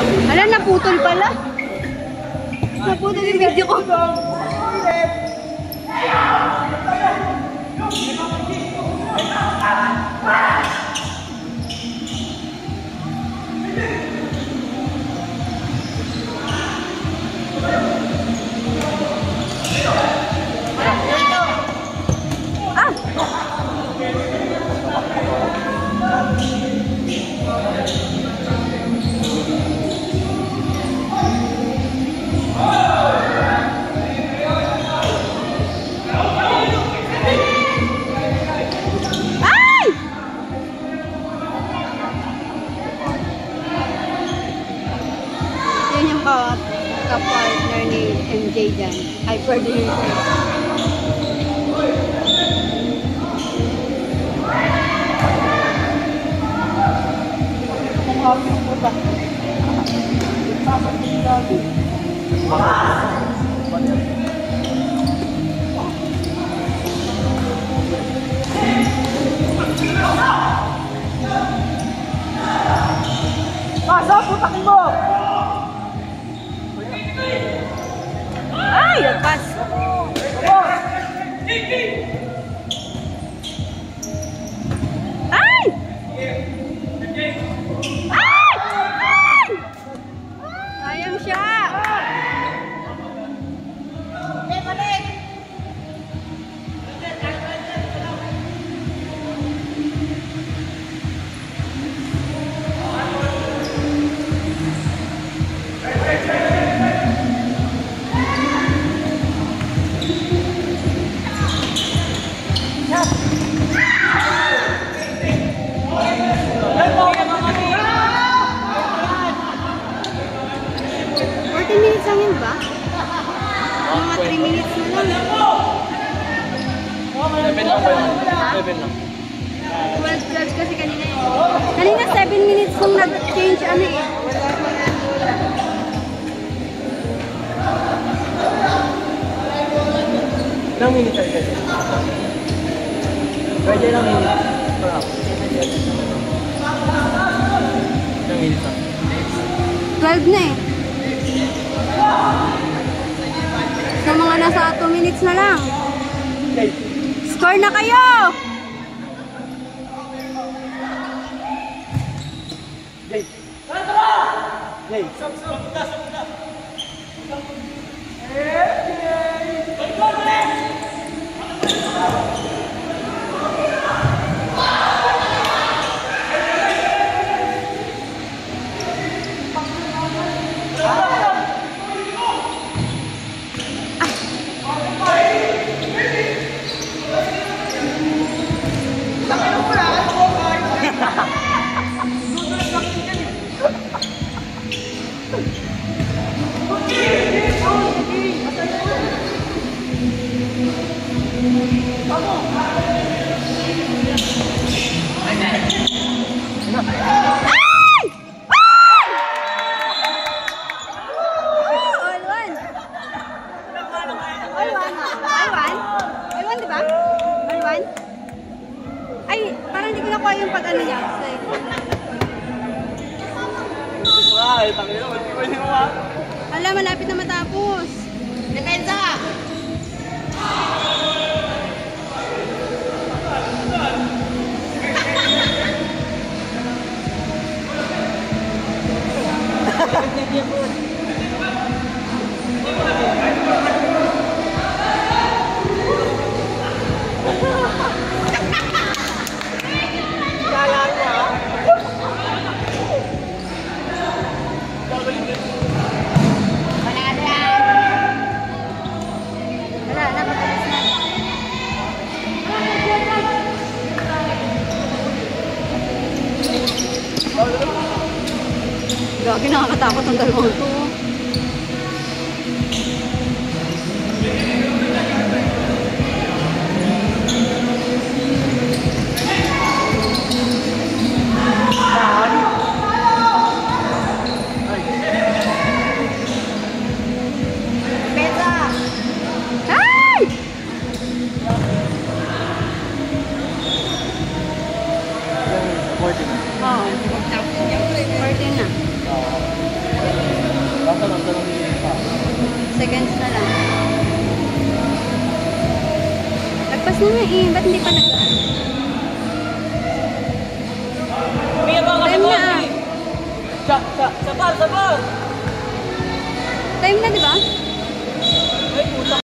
Hala, naputol pala. Naputol yung video ko. Ka-partner ni MJ dyan. Hyper-delivery. Pasok, putakin mo! Ay, nagpas. Ay! Ay! Ay! Sayang siya. Balik! Lang yun ba? Mga 3 minutes na lang. 7 lang ba yun? 7 lang. 12 kasi kanina yun. Kanina 7 minutes nung nag-change ano eh. Ilang minutes ay kasi? Pwede ilang minutes? Ilang minutes lang? 12 na eh. So mga nasa 2 minutes na lang. Score na kayo! Jay! Jay! Ay, parang hindi ko nakuha yung pag-ano niya. Ay, tangin mo, hindi ko yung mga. Hala, malapit na matapos. Depensa! Gagi, nakakatakot ang dalawang ito. Tapos na nga eh. Ba't hindi pa nag... Bigyan pa kasi Time ball. na ah. Sa ball, sa ball. Time na, di ba? Ay, puta.